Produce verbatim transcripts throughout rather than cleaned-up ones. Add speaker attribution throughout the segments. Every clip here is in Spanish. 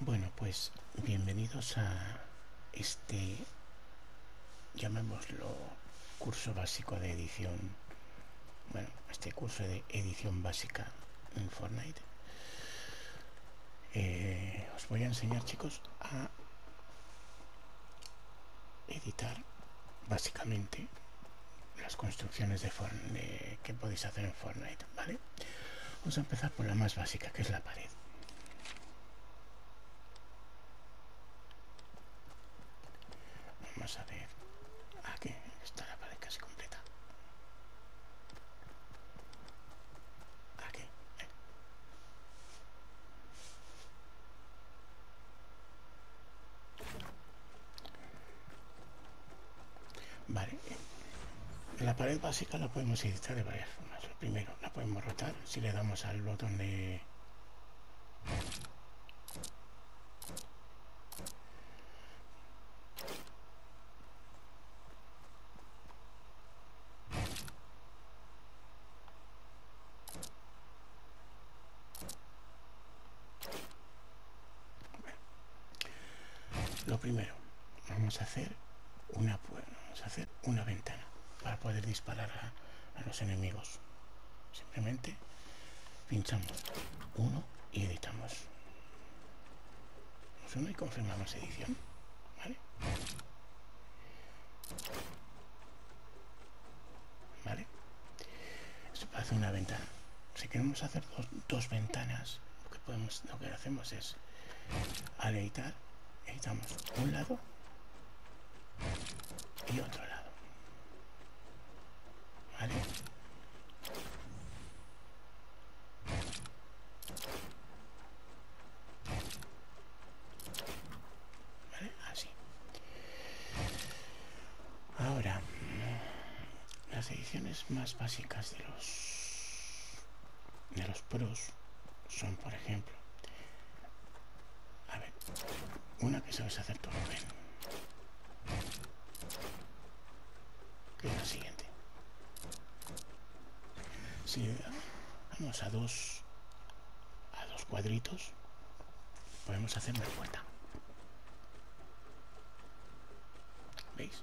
Speaker 1: Bueno, pues bienvenidos a este, llamémoslo, curso básico de edición. Bueno, este curso de edición básica en Fortnite. Eh, os voy a enseñar, chicos, a editar básicamente las construcciones de, de que podéis hacer en Fortnite, ¿vale? Vamos a empezar por la más básica, que es la pared. Vamos a ver. Aquí está la pared casi completa. Aquí. Eh. Vale. La pared básica la podemos editar de varias formas. Lo primero, la podemos rotar si le damos al botón de... Lo primero, vamos a hacer una, vamos a hacer una ventana para poder disparar a, a los enemigos. Simplemente pinchamos uno y editamos. Uno y confirmamos edición. ¿Vale? ¿Vale? Esto para hacer una ventana. Si queremos hacer dos, dos ventanas, lo que, podemos, lo que hacemos es, al editar, editamos un lado y otro lado. ¿Vale? ¿Vale? Así. Ahora, las ediciones más básicas de los de los pros son, por ejemplo, a ver, una que sabes hacer todo bien, que es la siguiente. Si vamos a dos a dos cuadritos, podemos hacer una puerta. ¿Veis?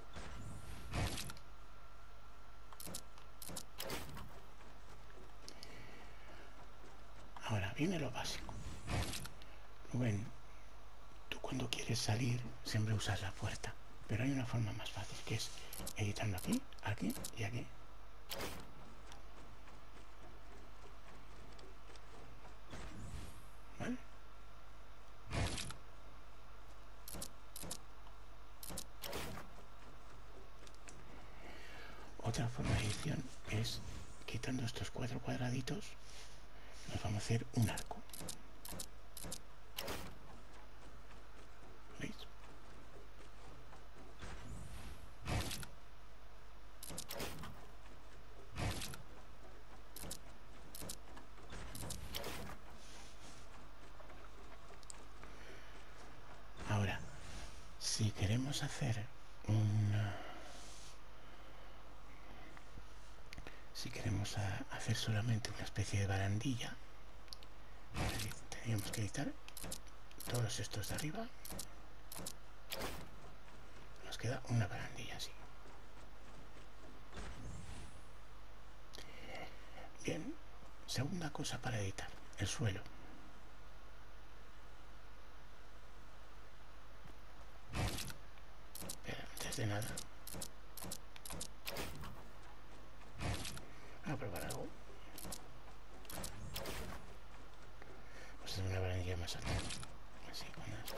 Speaker 1: Ahora viene lo básico. Rubén, tú cuando quieres salir siempre usas la puerta, pero hay una forma más fácil, que es editando aquí, aquí y aquí. ¿Vale? Otra forma de edición es quitando estos cuatro cuadraditos, nos vamos a hacer un arco. ¿Veis? Ahora, si queremos hacer un... Si queremos hacer solamente una especie de barandilla, tendríamos que editar todos estos de arriba. Nos queda una barandilla así. Bien, segunda cosa para editar, el suelo. Pero antes de nada, voy a probar algo. Vamos a hacer una barandilla más alta. Así, con esto.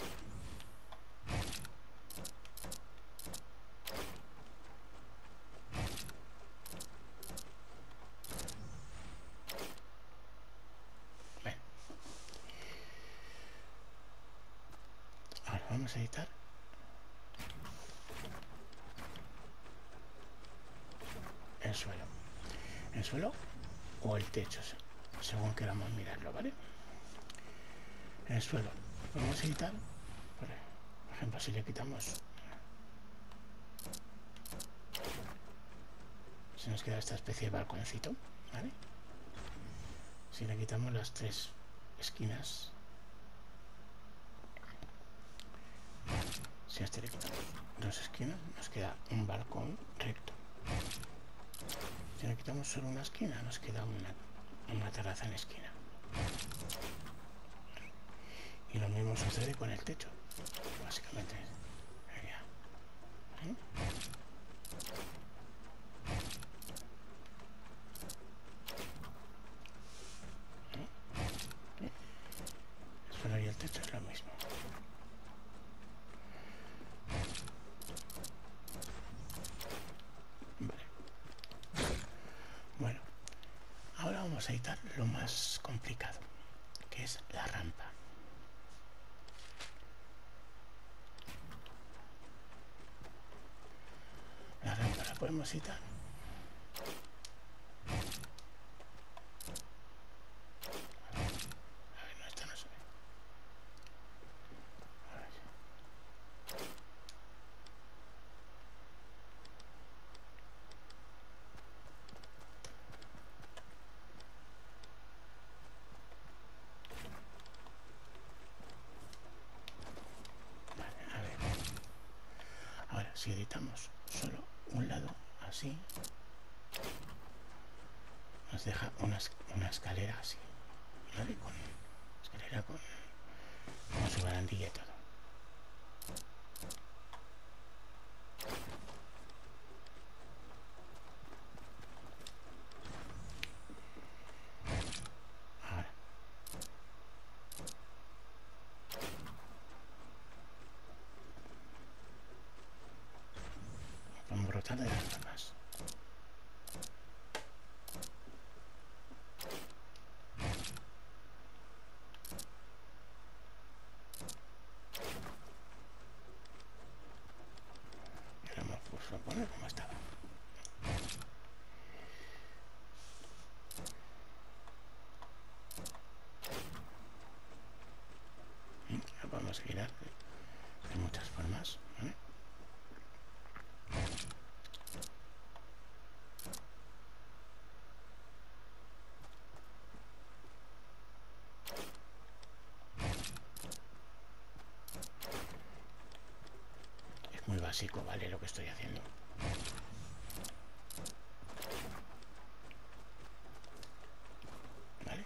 Speaker 1: Bueno. Ahora vamos a editar el suelo. El suelo o el techo, según queramos mirarlo, ¿vale? El suelo podemos editar, por ejemplo, si le quitamos, se nos queda esta especie de balconcito, ¿vale? Si le quitamos las tres esquinas, Si a este le quitamos dos esquinas, nos queda un balcón recto. Si le quitamos solo una esquina, nos queda una, una terraza en esquina. Y lo mismo sucede con el techo. Básicamente sería, ¿eh? El suelo y el techo es lo mismo. Vale. Bueno, ahora vamos a editar lo más complicado, que es la rampa. La rampa la podemos editar. A ver, no, esta no se ve. A ver. Vale, a ver. Ahora, si editamos solo un lado así, nos deja una, una escalera así, ¿vale? Con escalera con, con su barandilla y todo. Ahora, vamos a rotar de las formas. Y ahora vamos a poner como estaba. Lo podemos girar de, de muchas formas, ¿vale? Es muy básico, ¿vale? Lo que estoy haciendo. ¿Vale?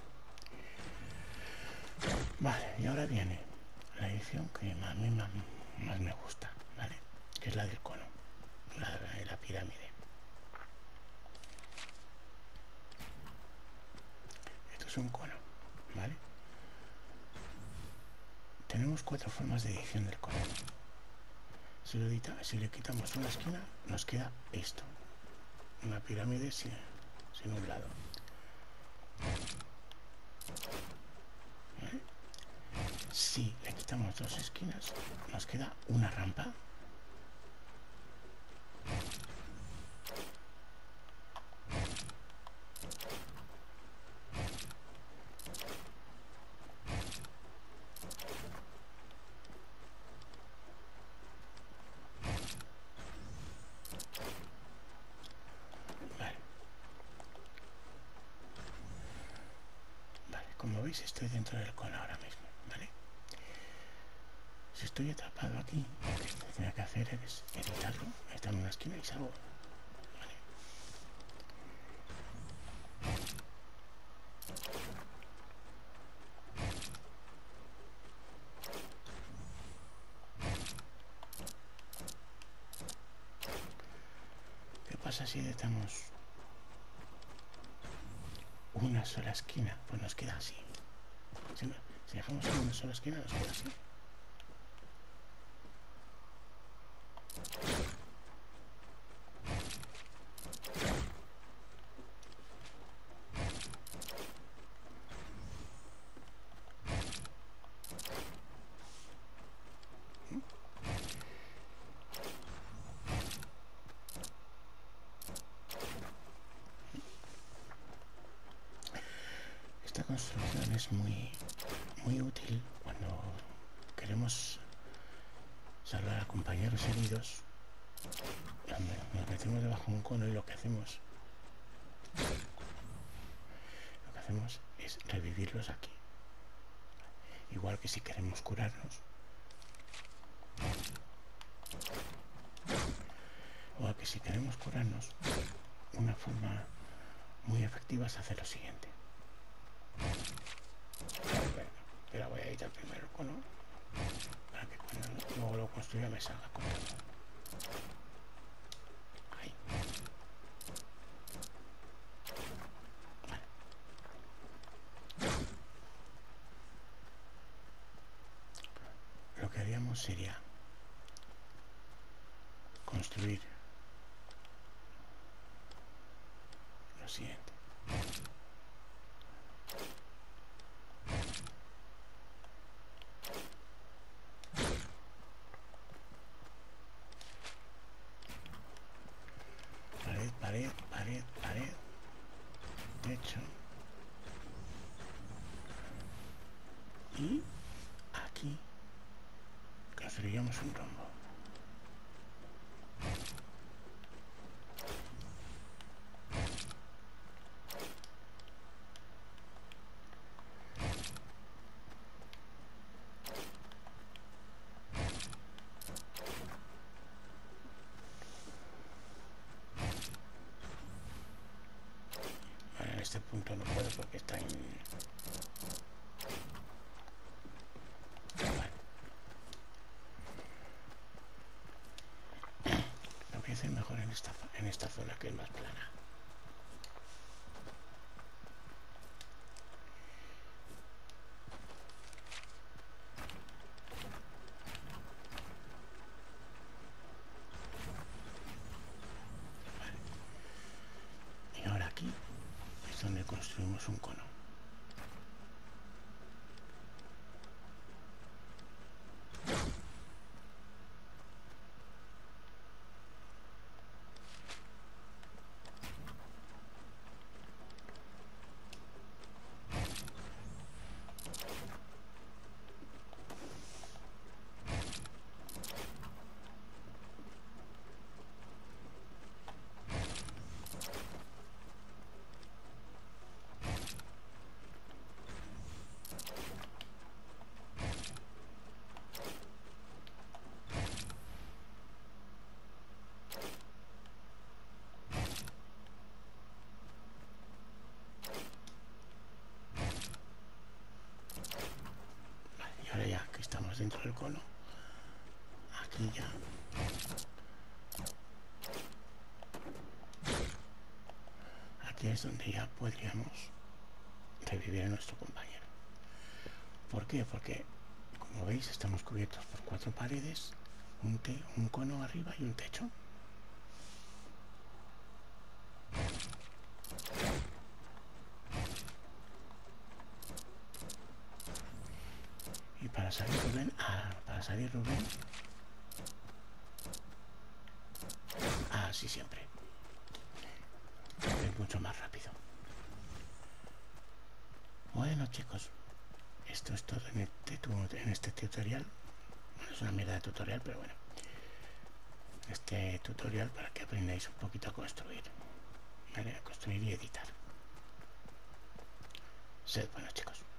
Speaker 1: Vale, y ahora viene la edición que a mí más, más me gusta, ¿vale? Que es la del cono, la de la pirámide. Esto es un cono, ¿vale? Tenemos cuatro formas de edición del cono. Si, lo edita, si le quitamos una esquina, nos queda esto. Una pirámide sin, sin un lado. ¿Vale? Si le quitamos dos esquinas, nos queda una rampa. Vale. Vale, como veis estoy dentro del cono ahora mismo, ¿vale? Si estoy atrapado aquí, lo que tengo que hacer es editarlo, editar una esquina y salgo. ¿Vale? ¿Qué pasa si editamos una sola esquina? Pues nos queda así. Si, no, si dejamos una sola esquina nos queda así. Esta construcción es muy, muy útil cuando queremos salvar a compañeros heridos. Nos metemos debajo de un cono y lo que hacemos lo que hacemos es revivirlos aquí. Igual que si queremos curarnos, O que si queremos curarnos, una forma muy efectiva es hacer lo siguiente. Bueno, pero voy a editar primero el cono para que cuando luego lo construya me salga con todo. Ahí. Vale. Lo que haríamos sería construir lo siguiente. Pared, pared, pared, pared, techo. Y aquí construiríamos un rombo. Bueno, en este punto no puedo porque está en... Vale. Lo voy a hacer mejor en esta, en esta zona que es más plana. Y ahora aquí es donde construimos un cono. Ahora ya que estamos dentro del cono, aquí ya aquí es donde ya podríamos revivir a nuestro compañero. ¿Por qué? Porque como veis estamos cubiertos por cuatro paredes, un, te un cono arriba y un techo. Y para salir Rubén, ah, para salir Rubén, así siempre, es mucho más rápido. Bueno chicos, esto es todo en este, en este tutorial. Bueno, es una mierda de tutorial, pero bueno, este tutorial para que aprendáis un poquito a construir, ¿vale? A construir y editar. Sed buenos chicos.